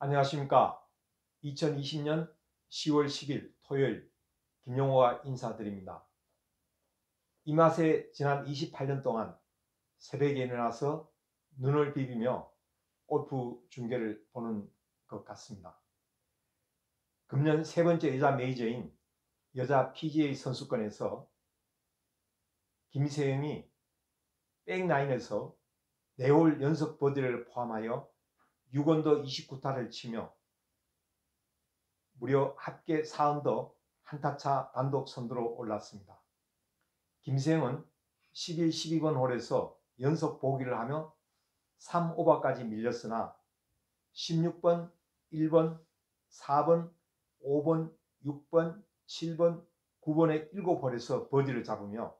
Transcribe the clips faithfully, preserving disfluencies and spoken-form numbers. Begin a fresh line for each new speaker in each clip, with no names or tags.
안녕하십니까. 이천이십 년 시월 십일 토요일 김용호가 인사드립니다. 이 맛에 지난 이십팔 년 동안 새벽에 일어나서 눈을 비비며 골프 중계를 보는 것 같습니다. 금년 세 번째 여자 메이저인 여자 피지에이 선수권에서 김세영이 백나인에서 네 홀 연속 버디를 포함하여 육 언더 이십구 타를 치며 무려 합계 사 언더 한타차 단독 선두로 올랐습니다. 김세영은 십일, 십이 번 홀에서 연속 보기를 하며 삼 오버까지 밀렸으나 십육 번, 일 번, 사 번, 오 번, 육 번, 칠 번, 구 번의 일곱 홀에서 버디를 잡으며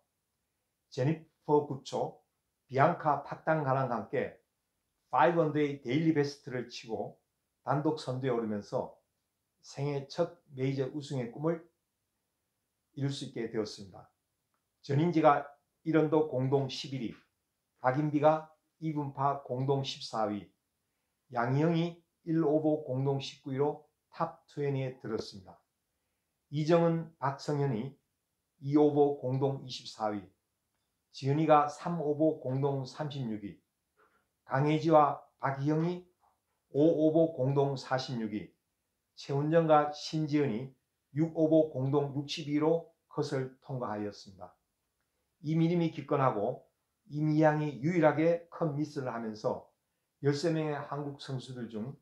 제니퍼 구초, 비앙카 팍당가랑과 함께 오 언더의 데일리 베스트를 치고 단독 선두에 오르면서 생애 첫 메이저 우승의 꿈을 이룰 수 있게 되었습니다. 전인지가 일 언더 공동 십일 위, 박인비가 이 분파 공동 십사 위, 양희영이 일 오버 공동 십구 위로 탑 이십에 들었습니다. 이정은, 박성현이 이 오버 공동 이십사 위, 지은이가 삼 오버 공동 삼십육 위, 강혜지와 박희영이 오 오버 공동 사십육 위, 최훈정과 신지은이 육 오버 공동 육십이 위로 컷을 통과하였습니다. 이미림이 기권하고 임희양이 유일하게 컷 미스를 하면서 열세 명의 한국 선수들 중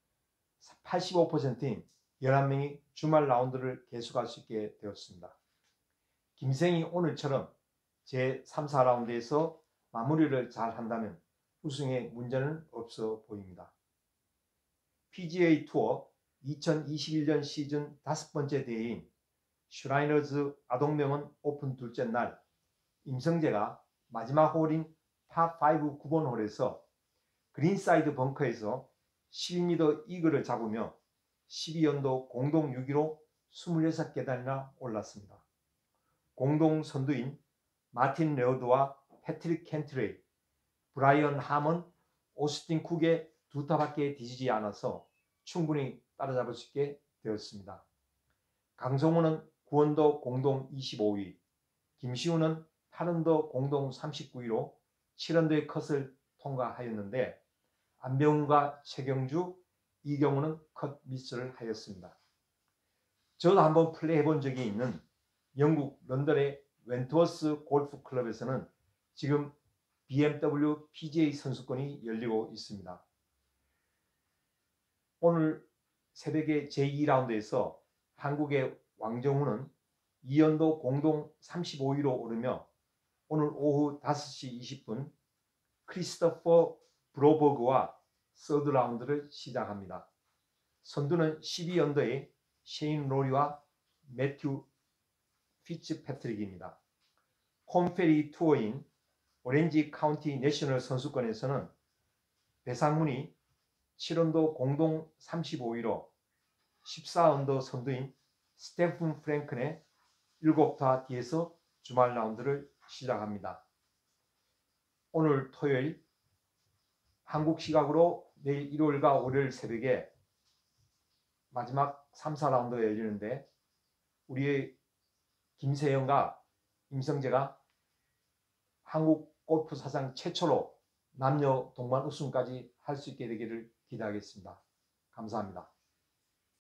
팔십오 퍼센트인 열한 명이 주말 라운드를 계속할 수 있게 되었습니다. 김세영이 오늘처럼 제삼, 사 라운드에서 마무리를 잘 한다면 우승에 문제는 없어 보입니다. 피지에이 투어 이천이십일 년 시즌 다섯 번째 대회인 슈라이너즈 아동명원 오픈 둘째 날, 임성재가 마지막 홀인 파 오 구 번 홀에서 그린사이드 벙커에서 십이 미터 이글을 잡으며 십이 언더 공동 육 위로 이십육 계단이나 올랐습니다. 공동 선두인 마틴 레오드와 패트릭 캔트레이, 브라이언 하먼, 오스틴 쿡의 두 타밖에 뒤지지 않아서 충분히 따라잡을 수 있게 되었습니다. 강성호는 구 언더 공동 이십오 위, 김시우는 팔 언더 공동 삼십구 위로 칠 언더의 컷을 통과하였는데 안병훈과 최경주, 이경우는 컷 미스를 하였습니다. 저도 한번 플레이해 본 적이 있는 영국 런던의 웬트워스 골프 클럽에서는 지금 비엠더블유 피지에이 선수권이 열리고 있습니다. 오늘 새벽에 제이 라운드에서 한국의 왕정훈은 이 언더 공동 삼십오 위로 오르며 오늘 오후 다섯 시 이십 분 크리스토퍼 브로버그와 서드 라운드를 시작합니다. 선두는 십이 언더의 셰인 로리와 매튜 피츠패트릭입니다. 콤페리 투어인 오렌지 카운티 내셔널 선수권에서는 배상문이 칠 언더 공동 삼십오 위로 십사 언더 선두인 스테픈 프랭큰의 일곱 타 뒤에서 주말 라운드를 시작합니다. 오늘 토요일 한국 시각으로 내일 일요일과 월요일 새벽에 마지막 삼, 사 라운드가 열리는데 우리의 김세영과 임성재가 한국 골프 사상 최초로 남녀 동반 우승까지 할 수 있게 되기를 기대하겠습니다. 감사합니다.